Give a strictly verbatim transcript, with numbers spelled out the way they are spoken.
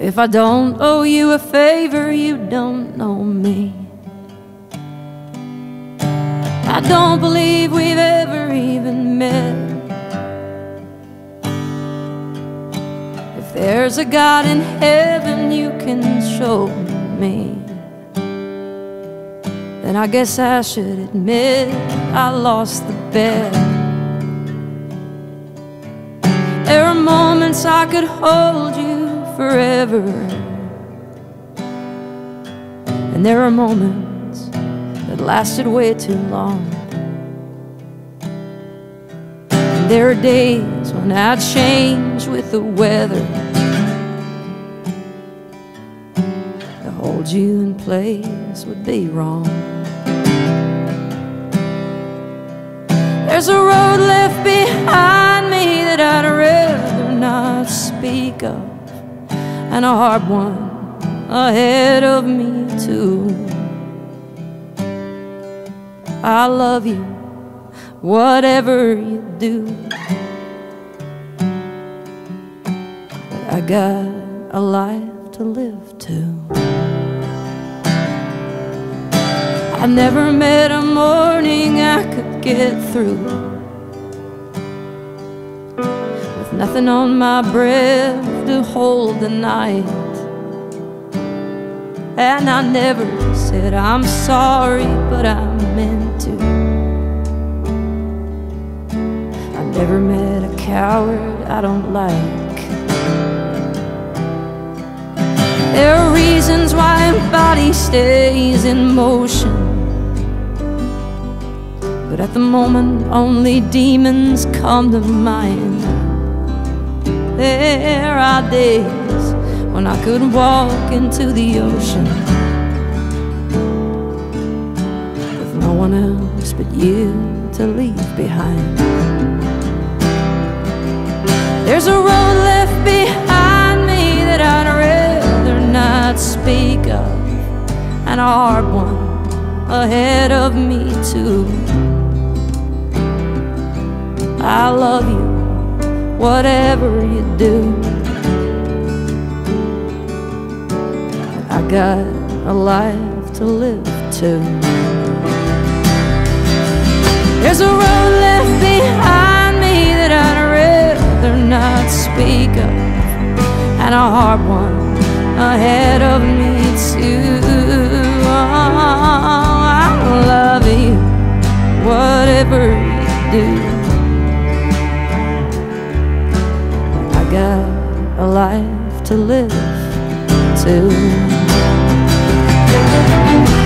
if I don't owe you a favor, you don't know me. I don't believe we've ever even met. If there's a God in heaven you can show me, then I guess I should admit I lost the bet. There are moments I could hold you forever, and there are moments that lasted way too long. And there are days when I'd change with the weather to hold you in place would be wrong. There's a road left behind me that I'd rather not speak of, and a hard one ahead of me too. I love you, whatever you do, but I got a life to live too. I never met a morning I could get through with nothing on my breath to hold the night. And I never said I'm sorry, but I meant to. I never met a coward I don't like. There are reasons why a body stays in motion, but at the moment only demons come to mind. There are days when I could walk into the ocean with no one else but you to leave behind. There's a road left behind me that I'd rather not speak of, and a hard one ahead of me too. I love you, whatever you do, I got a life to live too. There's a road left behind me that I'd rather not speak of, and a hard one ahead of me too. Oh, I love you, whatever you do, I got a life to live too.